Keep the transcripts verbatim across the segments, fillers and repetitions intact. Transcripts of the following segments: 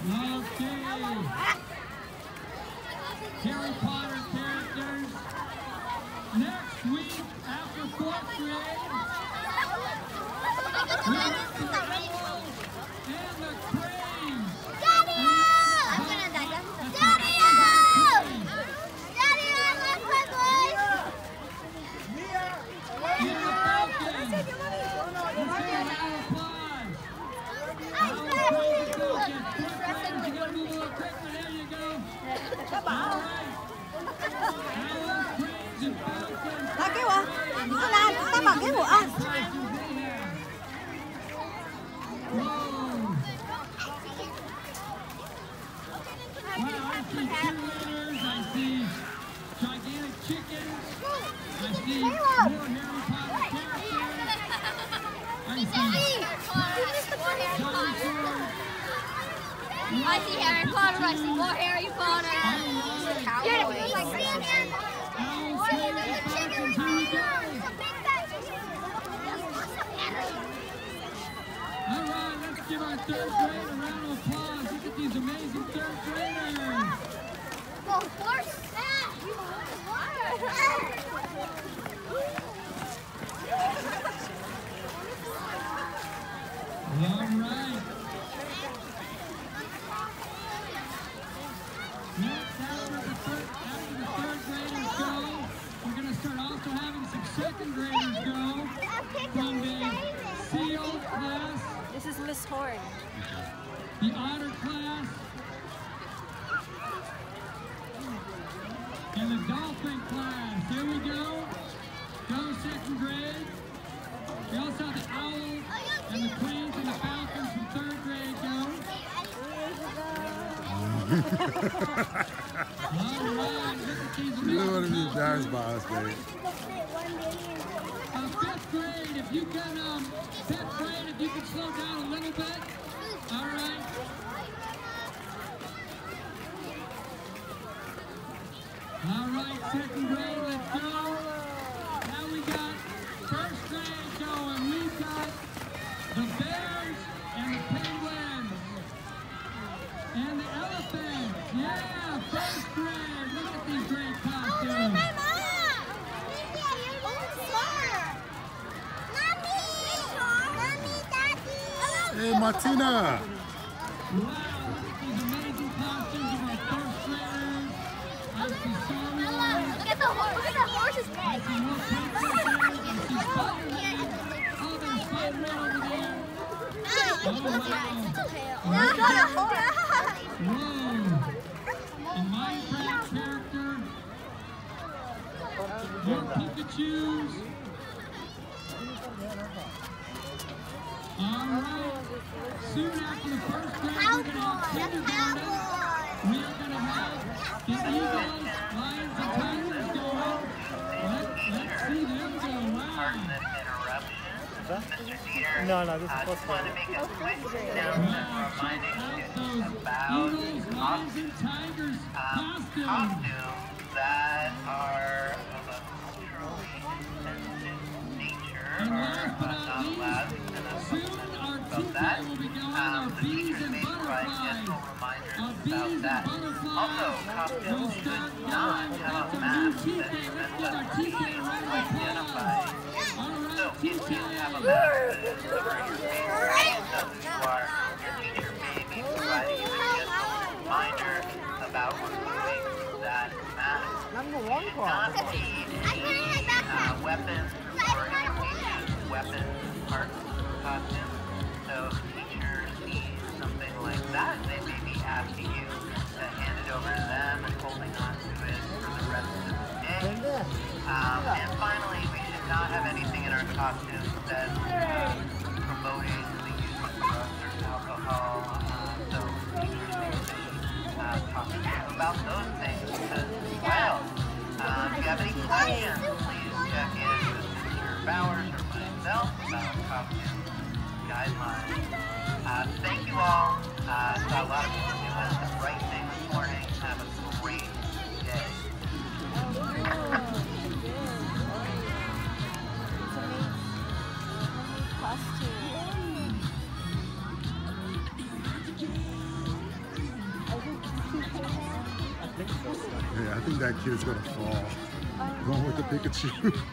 Okay. Harry Potter characters. Next week, after fourth grade, we have the owls and the cranes. Daddy! I'm gonna die. Daddy! Daddy, I love my boys! And the falcons. Let's give a round of applause. Owls, cranes, and falcons. Fourth graders, you gotta move a little quicker. There you go. All right. Owls, cranes, and falcons. Đó kêu à? Nó là ta bảo cái của ăn. Wow, I see cheerleaders, I see gigantic chickens, I see more Harry Potter characters, I see dinosaurs. I see Harry Potter, I see more Harry Potter. Yeah, it feels like Harry Potter. Owls, cranes, and falcons, here we go. All right, let's give our third grade a round of applause. Look at these amazing third graders. Well, of course. All right. Next, after the third, after the third graders go, we're going to start also having some second graders go from the SEAL class, This is Miss Horn. the honor class, and the dolphin class. Here we go. Go second grade. We also have the owls and the queens and the falcons from third grade go. All right, look at these You don't want to be amazing embarrassed by us, baby. Uh, fifth grade, if you can, um, fifth grade, if you can slow down a little bit. All right. All right, second grade, let's go. Now we got first grade going. We've got the bears and the penguins and the elephants. Yeah, first grade. Look at these great costumes. Hey, Martina. Wow, look at these amazing costumes of our first graders. I see Star Wars. Look at the horse. Look at the horse's I head. see more princesses. I see Spider-Man. Oh, there's Spider-Man over there. Oh, wow. That's not a horse. Whoa. A Minecraft character. More Pikachus. All right. Soon after the first grade, we're going to have kindergarten. We are going to have the Eagles, Lions, and Tigers going. Let, let's see them go. Wow. No, no, this is Wow, supposed check out those Eagles, Lions, and Tigers costumes. costumes that are of a culturally insensitive nature And are last but uh, not not allowed least, in a soon our about teacher that. will be going Um, our the bees teachers and may provide butterflies. gentle reminders Our about bees and that. Also, butterflies will costumes start should not going. have That's a our new mask T that K. Let's prevents give our us T K from a round of identify. applause. All So, right, T if K. you have a mask that is covering your face, so you are, your teacher may be providing you a gentle reminder about removing that mask. Number one You should not need any uh, weapons or indicated weapon parts of the costume. So if a teacher sees something like that, they may be asking you to hand it over to them and holding on to it for the rest of the day. Um, and finally, we should not have anything in our costumes that uh, promoting the use of drugs or alcohol. Uh, so teachers need to be uh, talking to you about those things as well. Um, if you have any questions, please check in with Mister Bowers or myself about costume guidelines. Uh, thank you all. Uh, saw a lot of people doing the right thing this morning. Have a great day. Costume. I think that kid's gonna fall. Going with the Pikachu.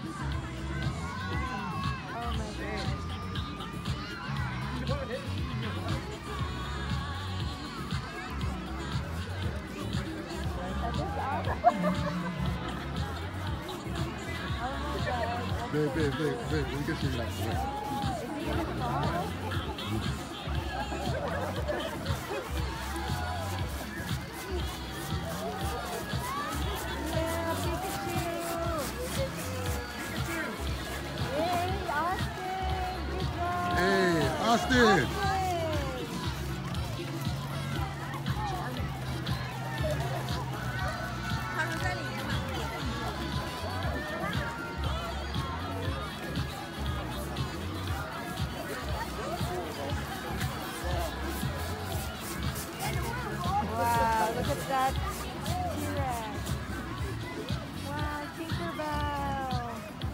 Babe, babe, babe, babe, we get you like that. Hey, Austin! Wow, look at that T-Rex. Wow, Tinkerbell.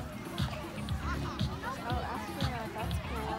Oh, astronaut, that's cool.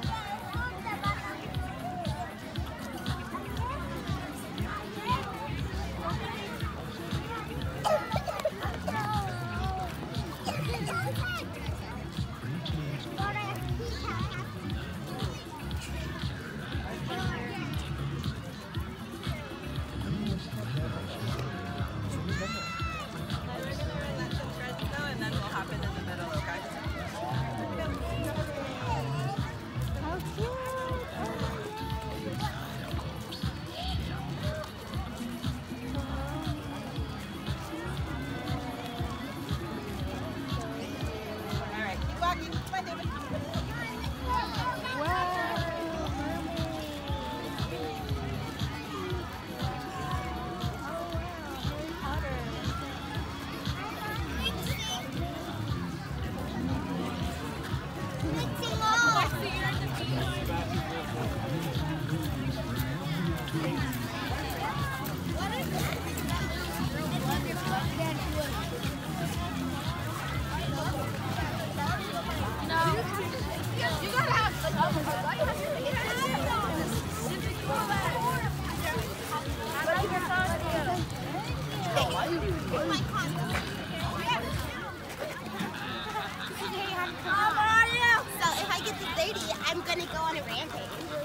I'm gonna go on a rampage.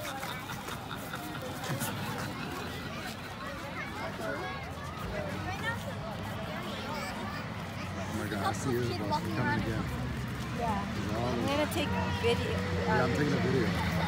Oh my God, I see it. It's coming again. Yeah. I'm gonna take video. Yeah, I'm taking a video.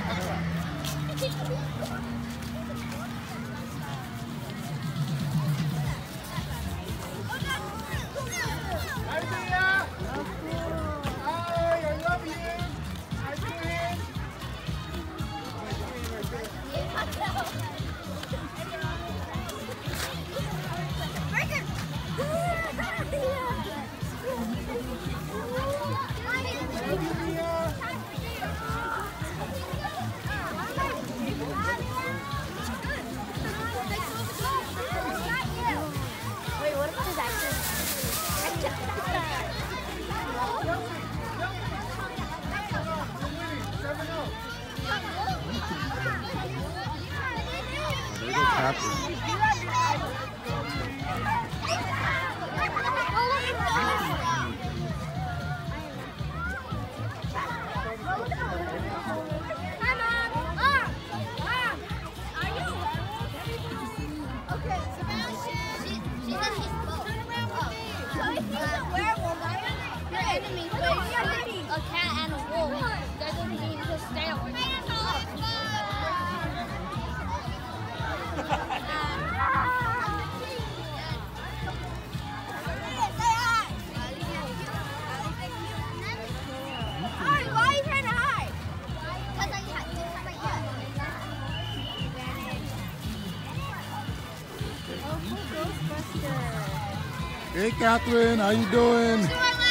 A cat and a wolf. They're going to need to stay away. Why are you trying to hide? Because I Oh, Ghostbuster. Hey, Catherine, how you doing?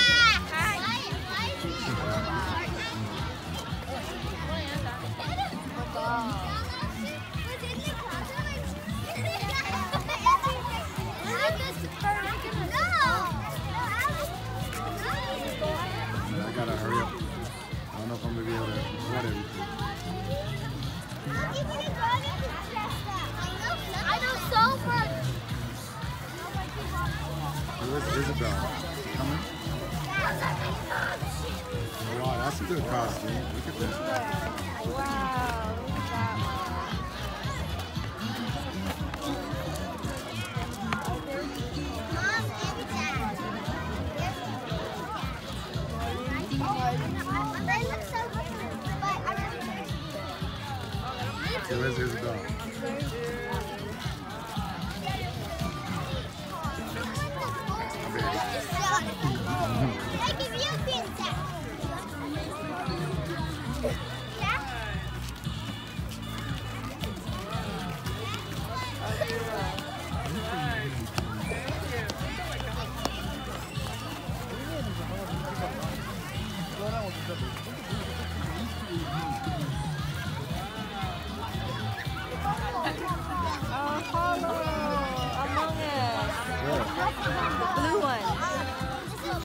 I gotta hurry up. I don't know if I'm gonna be able to record everything. I know so much. Let's Isabel. Coming? Oh, wow, that's a good costume. Look at that. Wow, look at that one. Okay, where's Isabel? Like if you think